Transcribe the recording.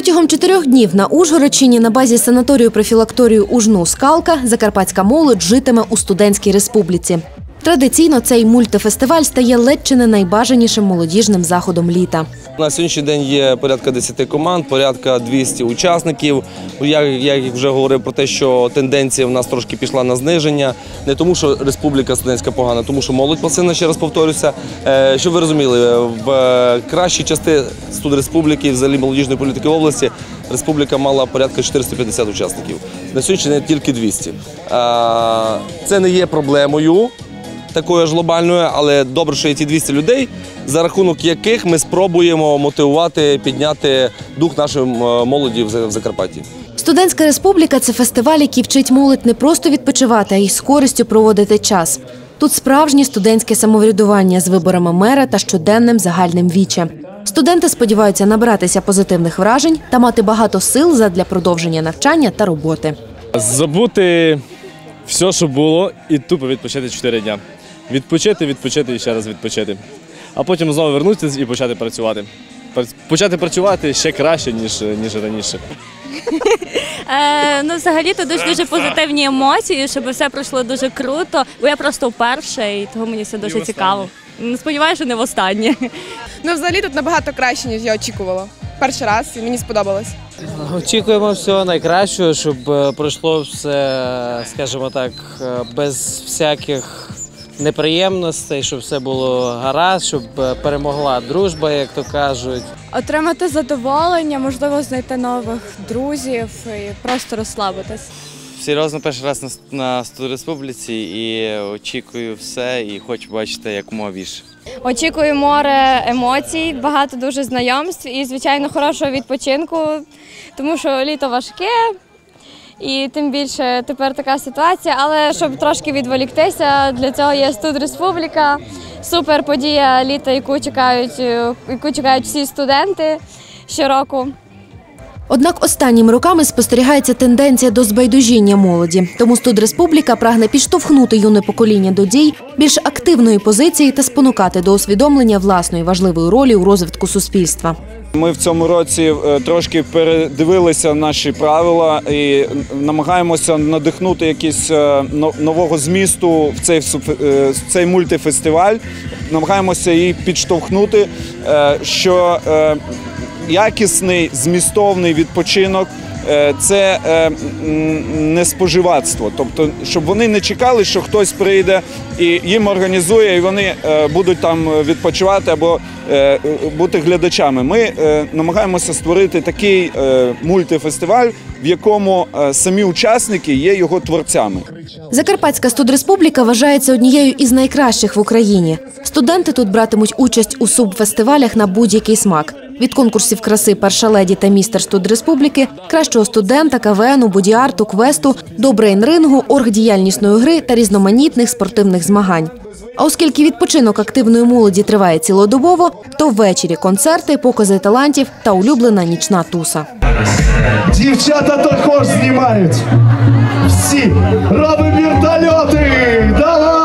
Протягом 4 днів на Ужгородщині на базі санаторію-профілакторію Ужну «Скалка» закарпатська молодь житиме у студентській республіці. Традиційно цей мультифестиваль стає ледь чи не найбажанішим молодіжним заходом літа. На сьогоднішній день є порядка 10 команд, порядка 200 учасників. Я вже говорив про те, що тенденція в нас трошки пішла на зниження. Не тому, що республіка студентська погана, тому що молодь пасивна, ще раз повторюся. Щоб ви розуміли, в кращій частині студреспубліки, взагалі молодіжної політики в області, республіка мала порядка 450 учасників. На сьогоднішній день тільки 200. Це не є проблемою такою ж глобальною, але добре, що є ті 200 людей, за рахунок яких ми спробуємо мотивувати, підняти дух нашої молоді в Закарпатті. Студентська республіка – це фестиваль, який вчить молодь не просто відпочивати, а й з користю проводити час. Тут справжнє студентське самоврядування з виборами мера та щоденним загальним віче. Студенти сподіваються набратися позитивних вражень та мати багато сил задля продовження навчання та роботи. Забути все, що було, і тупо відпочити 4 дня. Відпочити і ще раз відпочити. А потім знову повернутися і почати працювати. Почати працювати ще краще, ніж раніше. Взагалі-то дуже позитивні емоції, щоб все пройшло дуже круто. Бо я просто вперше, і того мені все дуже цікаво. Сподіваюся, що не востаннє. Взагалі тут набагато краще, ніж я очікувала. Перший раз, і мені сподобалось. Очікуємо всього найкращого, щоб пройшло все, скажімо так, без всяких неприємностей, щоб все було гаразд, щоб перемогла дружба, як то кажуть. Отримати задоволення, можливо, знайти нових друзів і просто розслабитись. Серйозно, перший раз на студреспубліці і очікую все і хочу бачити якомога більше. Очікую море емоцій, багато дуже знайомств і, звичайно, хорошого відпочинку, тому що літо важке. І тим більше тепер така ситуація, але щоб трошки відволіктися, для цього є студреспубліка, супер подія літа, яку чекають всі студенти щороку. Однак останніми роками спостерігається тенденція до збайдужіння молоді. Тому студреспубліка прагне підштовхнути юне покоління до дій, більш активної позиції та спонукати до усвідомлення власної важливої ролі у розвитку суспільства. Ми в цьому році трошки передивилися наші правила і намагаємося надихнути якийсь нового змісту в цей мультифестиваль. Намагаємося її підштовхнути, що якісний, змістовний відпочинок – це не споживацтво. Тобто, щоб вони не чекали, що хтось прийде і їм організує, і вони будуть там відпочивати або бути глядачами. Ми намагаємося створити такий мультифестиваль, в якому самі учасники є його творцями. Закарпатська студреспубліка вважається однією із найкращих в Україні. Студенти тут братимуть участь у субфестивалях на будь-який смак. Від конкурсів краси «Перша леді» та «Містер студреспубліки», кращого студента, КВНу, боді-арту, квесту, до брейн-рингу, оргдіяльнісної гри та різноманітних спортивних змагань. А оскільки відпочинок активної молоді триває цілодобово, то ввечері концерти, покази талантів та улюблена нічна туса. Дівчата також знімають. Всі робимо вертольоти! Давай!